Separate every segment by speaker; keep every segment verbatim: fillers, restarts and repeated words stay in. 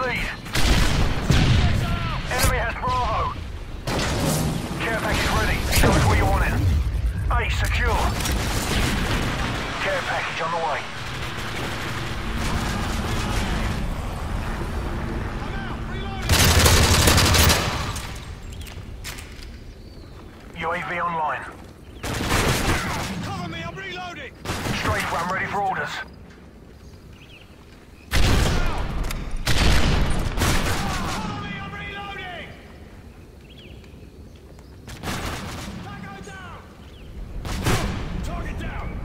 Speaker 1: lead. Enemy has Bravo. Care package ready. Show us where you want it. A secure. Care package on the way. U A V online.
Speaker 2: Cover me, I'm reloading!
Speaker 1: Strafe run ready for orders.
Speaker 2: Cover me, I'm reloading! Tango down! Target down!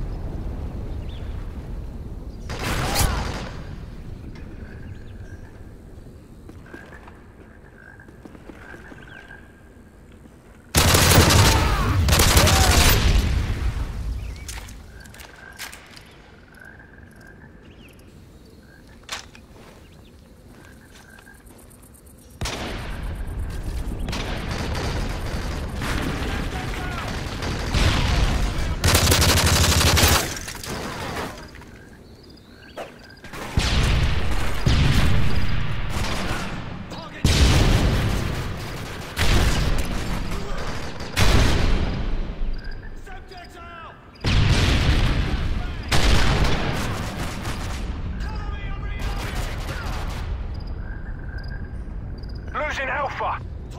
Speaker 1: Losing Alpha.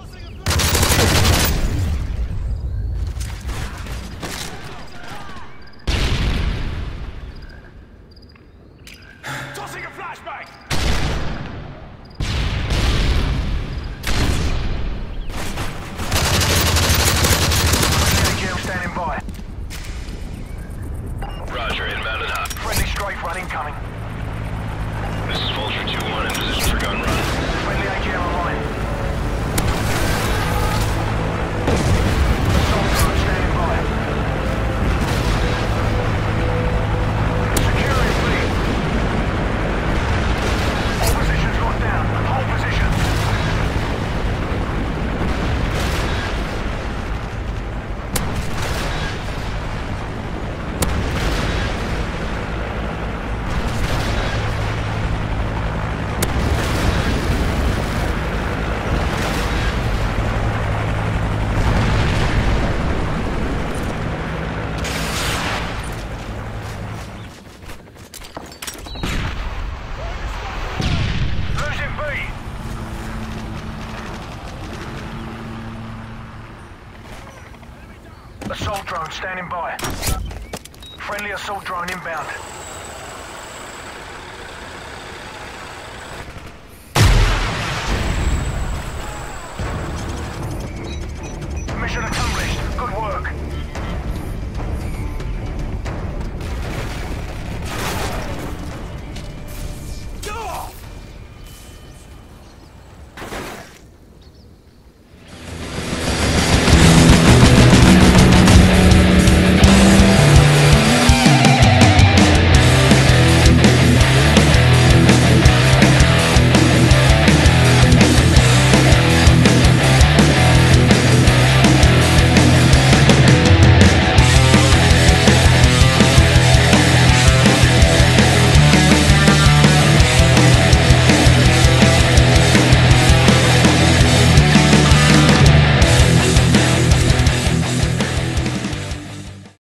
Speaker 2: Tossing a flashbang!
Speaker 1: A G M standing by.
Speaker 3: Roger, inbound and hot.
Speaker 1: Friendly strafe run incoming.
Speaker 3: This is Vulture two one in position for gun run.
Speaker 1: Friendly A G M online. Standing by. Securing lead. All positions locked down. Hold positions. Losing B. Assault drone standing by. Friendly assault drone inbound. Mission accomplished. Good work.